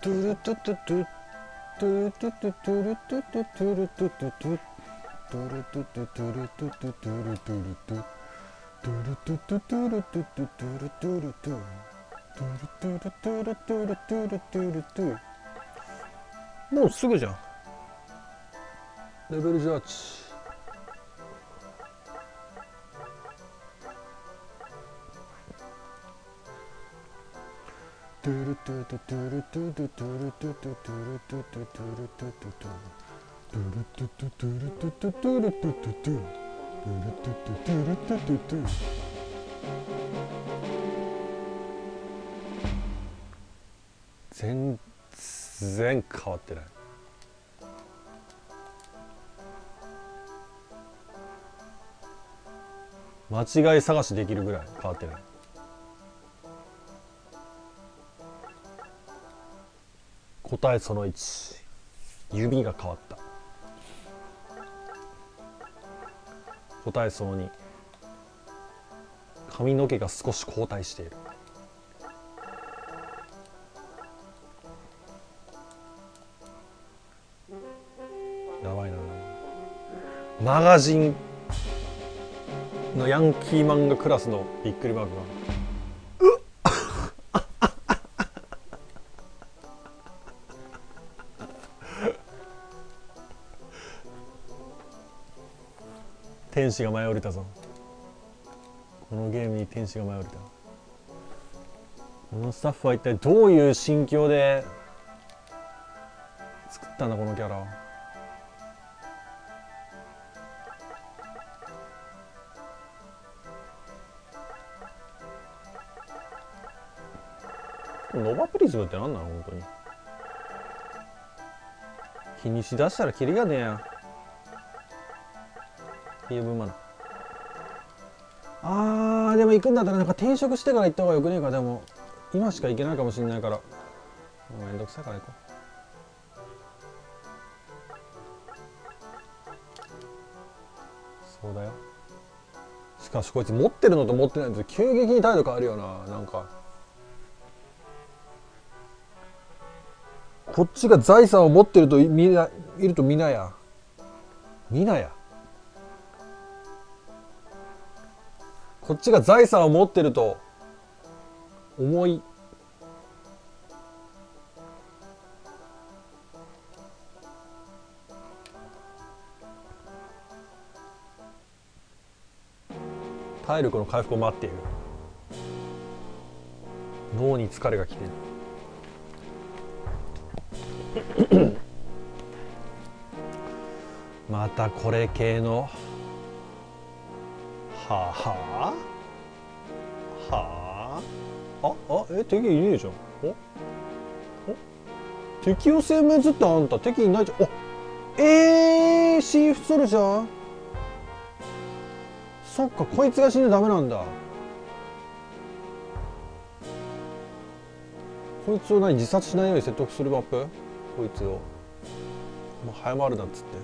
トゥルトゥトゥトゥトゥルトゥトゥトゥルトゥトゥトゥルトゥトゥトゥトゥルトゥトゥトゥルトゥトゥトゥルトゥルトゥトゥルトゥトゥトゥルトゥトゥトゥルトゥルトゥトゥルトゥルトゥルトゥルトゥルトゥルトゥ。もうすぐじゃん。レベルジャッジ。トゥルトゥトゥトゥルトゥトゥトゥルトゥトゥトゥルトゥトゥトゥルトゥトゥトゥトゥルトゥトゥトゥルトゥトゥトゥルトゥトゥトゥトゥルトゥトゥトゥルトゥトゥトゥ。全然変わってない。間違い探しできるぐらい変わってない。答えその1、指が変わった。答えその2、髪の毛が少し後退している。やばいな。マガジンのヤンキー漫画クラスのびっくりマークが天使が舞い降りたぞ。このゲームに天使が舞い降りた。このスタッフは一体どういう心境で作ったんだこのキャラ。ノバプリズムって何なの本当に。気にしだしたらキリがねえや。っていう分まだ。でも行くんだったらなんか転職してから行った方がよくねえか。でも今しか行けないかもしれないからめんどくさいから行こう。そうだよ。しかしこいつ持ってるのと持ってないのと急激に態度変わるよな。なんかこっちが財産を持ってるといると見なや。こっちが財産を持ってると思い体力の回復を待っている。脳に疲れがきているまたこれ系のはあ敵いねえじゃん。敵を殲滅ってあんた敵いないじゃん。シーフソルジャー。そっかこいつが死んでダメなんだ。こいつを自殺しないように説得するマップ。こいつをもう早まるなっつって。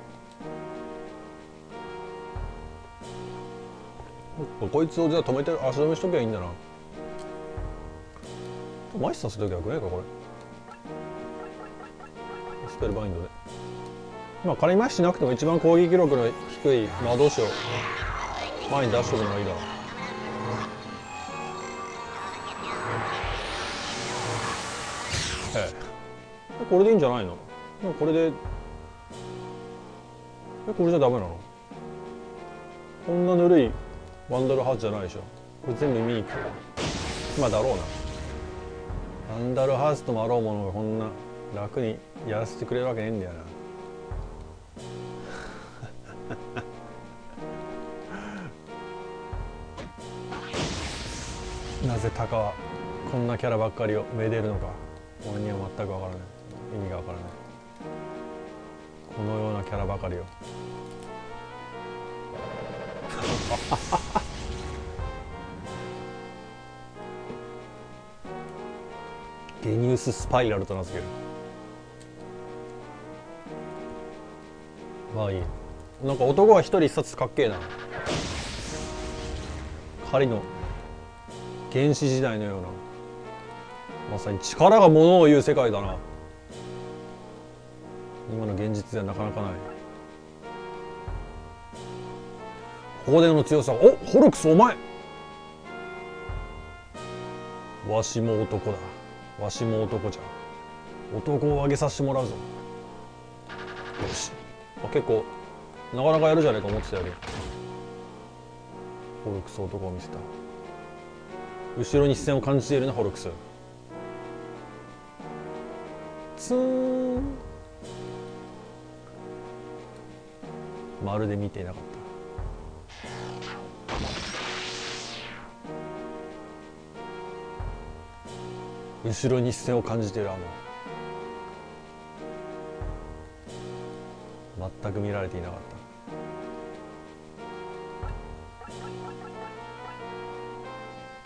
こいつをじゃあ止めて足止めしとけばいいんだな。マイスターするときはよくないかこれ。スペルバインドでまあ仮にマイスしなくても一番攻撃力の低い魔導士を前に出しとくのがいいだろう。これでいいんじゃないの。これでこれじゃダメなの。こんなぬるいワンダルハーツじゃないでしょ。これ全部見に行く今だろうな。ワンダルハーツともあろうものがこんな楽にやらせてくれるわけねえんだよな。なぜタカはこんなキャラばっかりをめでるのか俺には全くわからない。意味がわからない。このようなキャラばかりをゲニウススパイラルと名付ける。まあいい。なんか男は一人一冊かっけえな。狩りの原始時代のようなまさに力がものを言う世界だな。今の現実ではなかなかない。ここでの強さ。お、ホルクスお前。わしも男だ。わしも男じゃ。男をあげさせてもらうぞ。よし。結構なかなかやるじゃねえか思ってたより。ホルクス男を見せた。後ろに視線を感じているなホルクス。ツーン。まるで見ていなかった。後ろに視線を感じている全く見られていなかった。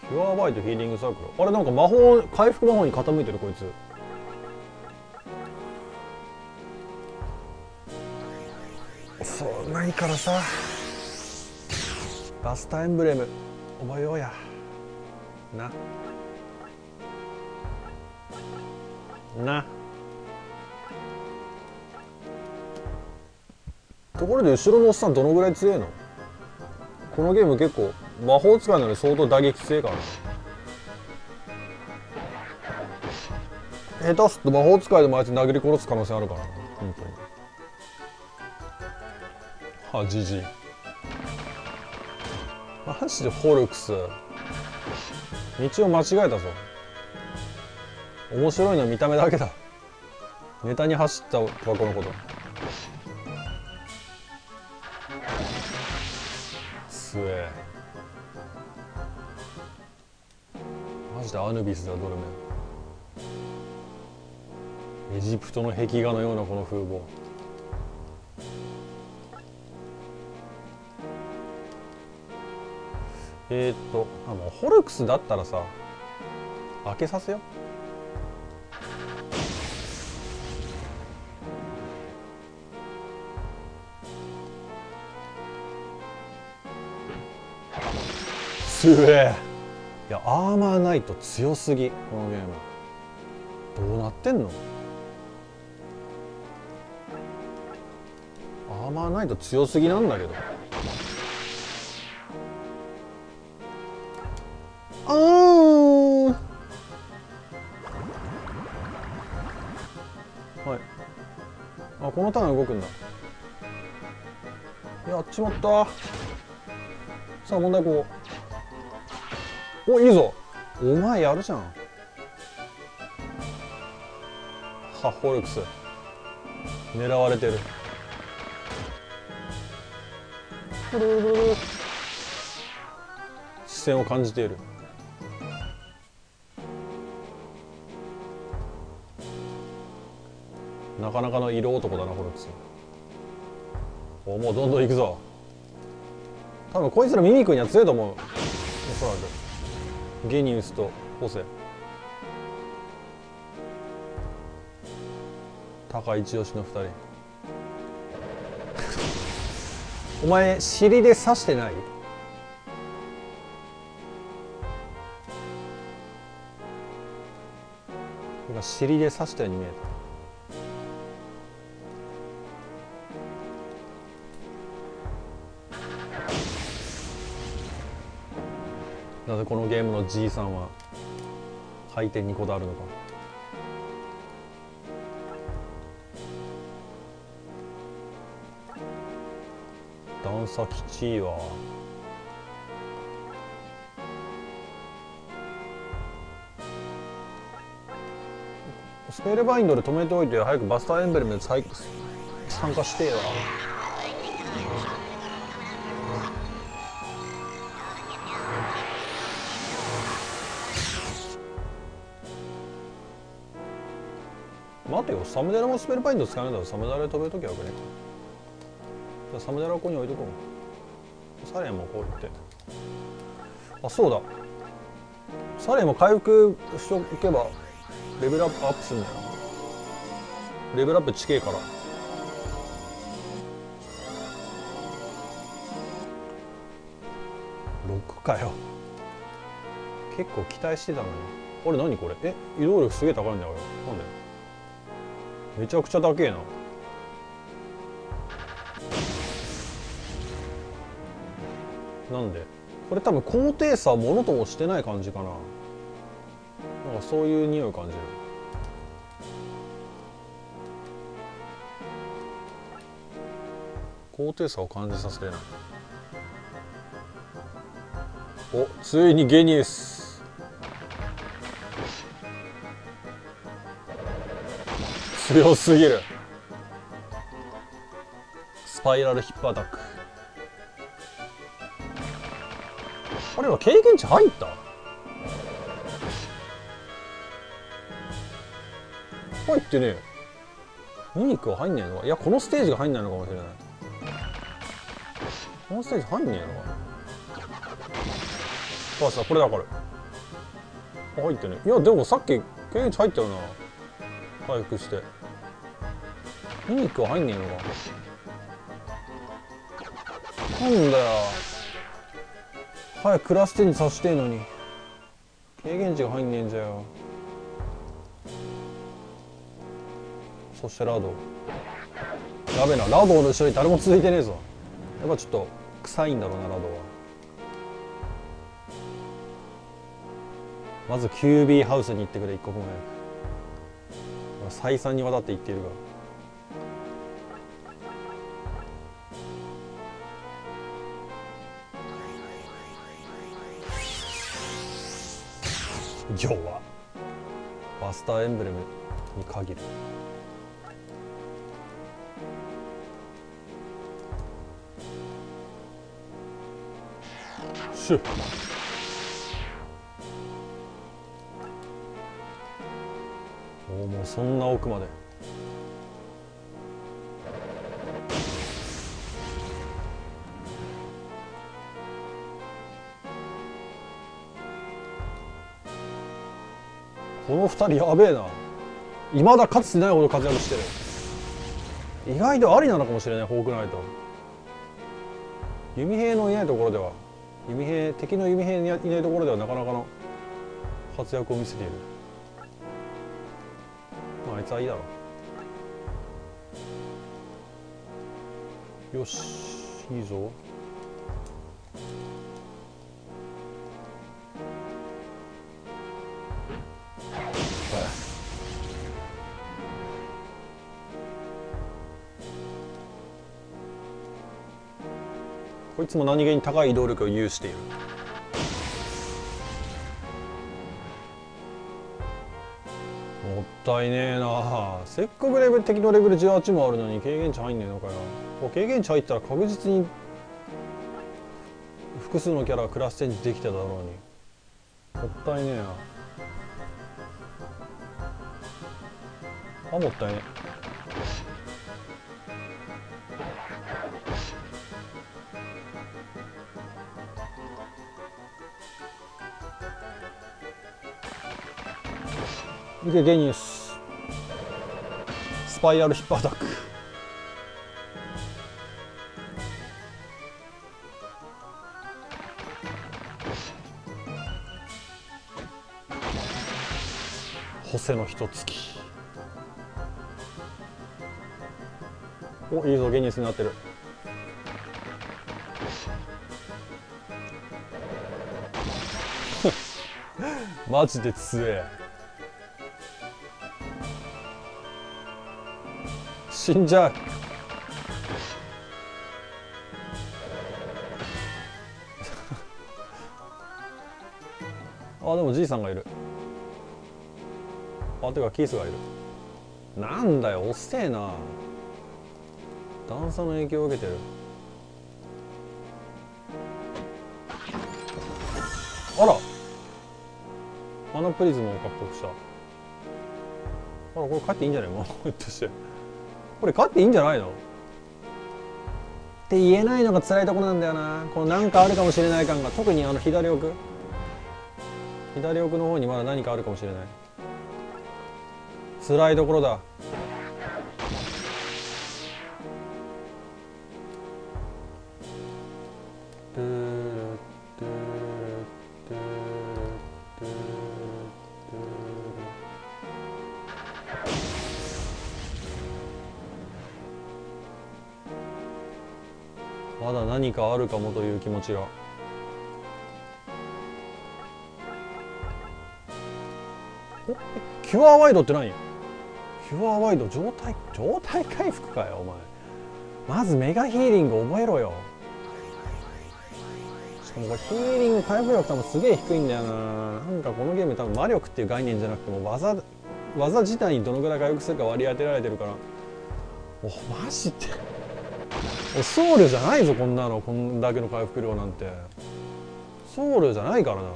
キュアバイトヒーリングサークル。あれなんか魔法回復魔法に傾いてるこいつ。そうないからさ、バスタエンブレム覚えようやな。ところで後ろのおっさんどのぐらい強いの？このゲーム結構魔法使いなのに相当打撃強いからな。下手すと魔法使いでもあいつ殴り殺す可能性あるからな本当に。はじじい。マジでホルクス道を間違えたぞ。面白いのは見た目だけだ。ネタに走ったとかこのこと。すえ。マジでアヌビスだドルメン。エジプトの壁画のようなこの風貌。もうホルクスだったらさ開けさせよ。すえ。いやアーマーナイト強すぎこのゲーム。どうなってんの？アーマーナイト強すぎなんだけど。はい。あ、このターン動くんだ。やっちまった。さあ問題こう。お、いいぞ。お前やるじゃん。はホルクス狙われてる。視線を感じている。なかなかの色男だなホルクス。お、もうどんどん行くぞ。多分こいつらミミクには強いと思う。おそらくゲニウスとホセ。高一押しの2人。お前尻で刺してない？今尻で刺したように見えた。なぜこのゲームの G さんは回転にこだわるのか。段差きちいわ。スペルバインドで止めておいて早くバスターエンブレムで参加してよ。待てよ、サムデラもスペルバインド使えないんだろ。サムデラで止めときゃよくね。じゃあサムデラをここに置いとこう。サレンもこう言って。あ、そうだ。サレンも回復しておけばレベルアップするんだよ。レベルアップ近えから。6かよ。結構期待してたのに。 あれ何これ、移動力すげえ高いんだよ。なんでめちゃくちゃ高えな。なんでこれ多分高低差ものともしてない感じかな。なんかそういう匂いを感じる。高低差を感じさせない。お、ついにゲニウス。強すぎる。スパイラルヒップアタック。あれは経験値入った？入ってねえ。ミミックは入んねえのか。いや、このステージが入んないのかもしれない。このステージ入んねえのか。あ、さ、これだから。入ってね。いや、でもさっき経験値入ったよな。回復して。ミミックは入んねえのか。なんだよ。早くクラス10にさしてえのに。経験値が入んねえんじゃよ。そしてラド。やべえな、ラドの後ろに誰も続いてねえぞ。やっぱちょっと臭いんだろうな、ラドは。まず QB ハウスに行ってくれ、一刻も早く。再三にわたって言っているが。要はバスターエンブレムに限る。シュッ。おお、もうそんな奥まで。この2人やべえな。未だかつてないほど活躍してる。意外とありなのかもしれない、フォークナイト。弓兵のいないところでは、敵の弓兵いないところではなかなかの活躍を見せている。まああいつはいいだろう。よし、いいぞ。こいつも何気に高い移動力を有している。もったいねえな。せっかく敵のレベル18もあるのに経験値入んねえのかよ。経験値入ったら確実に複数のキャラクラスチェンジできただろうに。もったいねえな。もったいねえ。いけ、ゲニウス。スパイラルヒップアタック。ホセの一突き。お、いいぞ、ゲニウスになってる。マジで強え。死んじゃう。あ、でもじいさんがいる。あ、てかキースがいる。なんだよ、遅えな。段差の影響を受けてる。あら、マナプリズムを獲得した。あら、これ帰っていいんじゃないの？ひょっとしてこれ帰っていいんじゃないのって言えないのが辛いところなんだよな。このなんかあるかもしれない感が。特に左奥の方にまだ何かあるかもしれない。辛いところだ。 まだ何かあるかもという気持ちが。お、キュアワイドって何？キュアワイド状態回復かよお前。まずメガヒーリング覚えろよ。しかもこれヒーリング回復力多分すげえ低いんだよな。なんかこのゲーム多分魔力っていう概念じゃなくても技自体にどのぐらい回復するか割り当てられてるから。おマジでソウルじゃないぞこんなの。こんだけの回復量なんてソウルじゃないからな。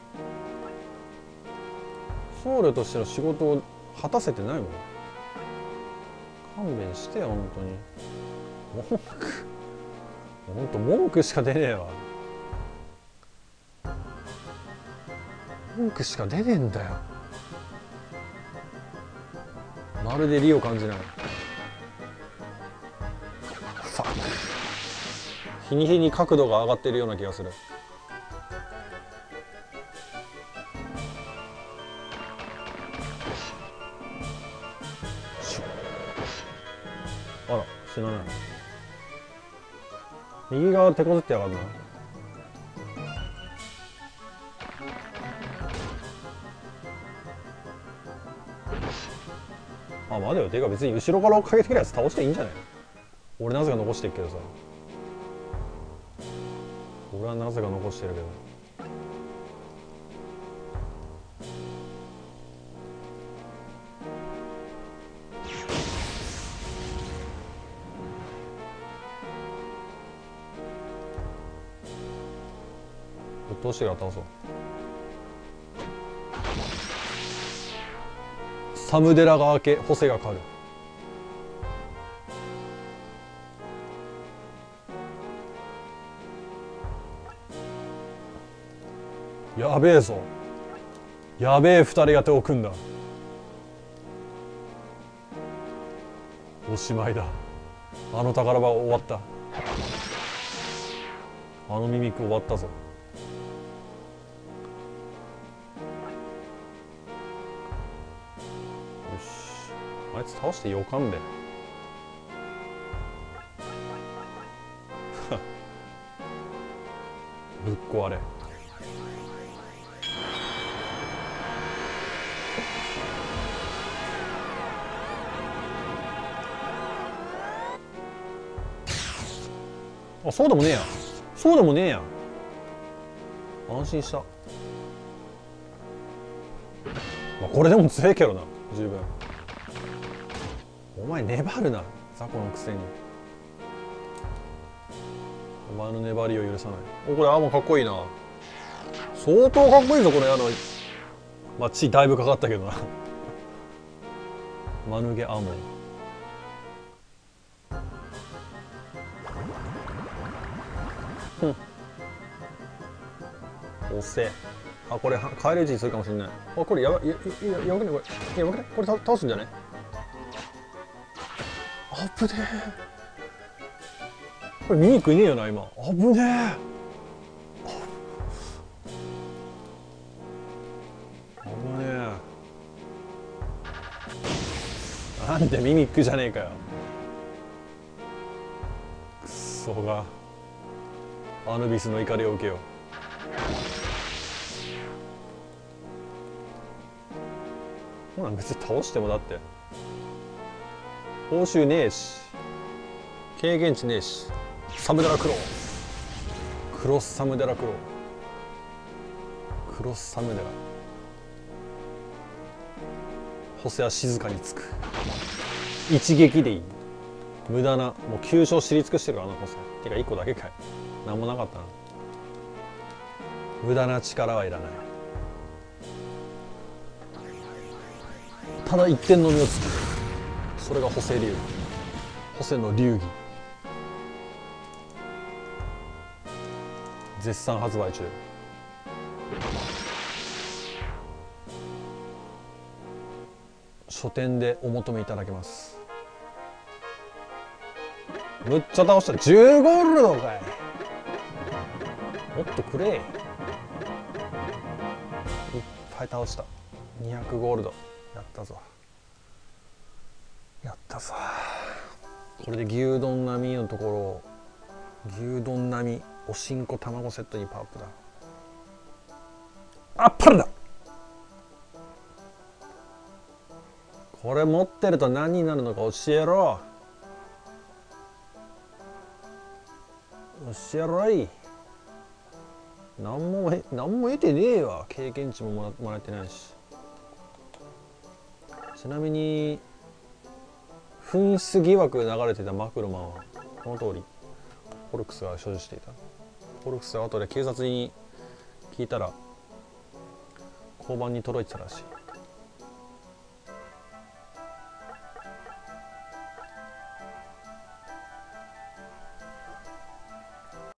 ソウルとしての仕事を果たせてないもん。勘弁してよ本当に。ほんと文句しか出ねえわ。文句しか出ねえんだよ。まるで利を感じない。ファック。日に日に角度が上がってるような気がする。あら死なない。右側手こずってやがるな。あ、待てよ。てか別に後ろから追っかけてくるやつ倒していいんじゃない？俺なぜか残してるけどさ。俺はなぜか残してるけど。ぶっ通してから倒そう。サムデラが明け、ホセが狩る。やべえぞ。やべえ二人が手を組んだ。おしまいだ。あの宝場終わった。あのミミック終わったぞ。よし、あいつ倒してよかんべ。ぶっ壊れ。あ、そうでもねえや。そうでもねえや。安心した。まあ、これでも強いけどな、十分。お前粘るな、雑魚のくせに。お前の粘りを許さない。お、これアーモンかっこいいな。相当かっこいいぞこれ。まあ血だいぶかかったけどな。マヌゲアーモン。おせえ。あ、これ帰り討ちにするかもしれない。あ、これやばい。やばくねこれ。やばくねこれ。倒すんじゃね？あぶねえ。これミミックいねえよな今。あぶねえ。あぶねえ。なんでミミックじゃねえかよ。くっそが。アヌビスの怒りを受けよう。ほな別に倒してもだって報酬ねえし経験値ねえし。サムデラクロー。クロスサムデラクロー。クロスサムデラ。ホセは静かにつく。一撃でいい。無駄なもう急所知り尽くしてるからなホセ。てか1個だけかい。なんもなかったな。無駄な力はいらない。ただ一点のみをつく。それがホセ流。ホセの流儀。絶賛発売中。書店でお求めいただけます。むっちゃ倒した。10ゴールドかい。もっとくれ。いっぱい倒した。200ゴールド。やったぞ。やったぞ。これで牛丼並みのところを牛丼並みおしんこ卵セットにパープだ。あっぱれだ。これ持ってると何になるのか教えろ。教えろい。何も得てねえわ。経験値ももらえてないし。ちなみに紛失疑惑で流れていたマクロマンはこの通りフォルクスが所持していた。フォルクスは後で警察に聞いたら交番に届いてたらしい。